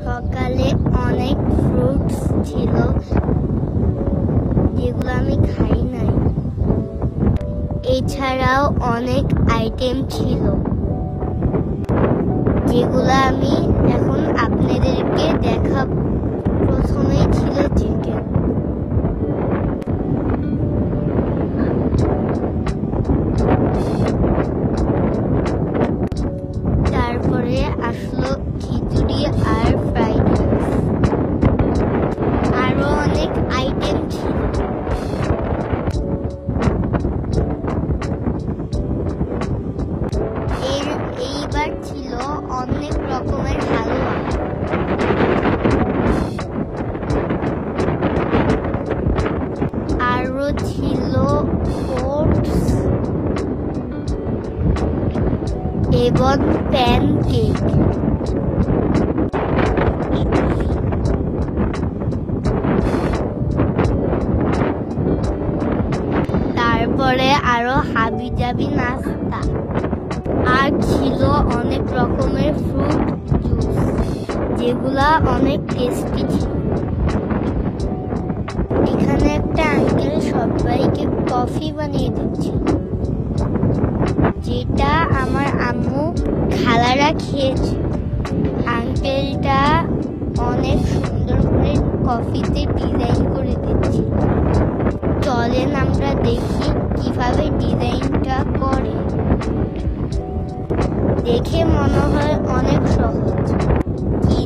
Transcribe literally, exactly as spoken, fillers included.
সকালে অনেক ফ্রুটস ছিল যেগুলো আমি খাই নাই। এছাড়াও অনেক আইটেম ছিল যেগুলো আমি এখন আপনাদেরকে দেখাবো। প্রথমেই ছিল চিকেন, তারপরে আসলো খিচুড়ি আর ফ্রাইড রাইস। আরো অনেক আইটেম ছিল। এর এইবার ছিল অনেক রকমের হালুয়া। আরো ছিল ওটস এবং প্যানকেক। তারপরে আরো হাবি জাবি নাস্তা, আর ছিল অনেক রকমের ফ্রুট জুস যেগুলা অনেক টেস্টি ছিল। এখানে একটা আঙ্কেল সবাইকে কফি বানিয়ে দিচ্ছিল, যেটা আমার আম্মু খালারা খেয়েছে। আঙ্কেলটা অনেক সুন্দর করে কফিতে ডিজাইন করে দিচ্ছে। চলেন আমরা দেখি কিভাবে ডিজাইনটা করে। দেখে মনে হয় অনেক সহজ,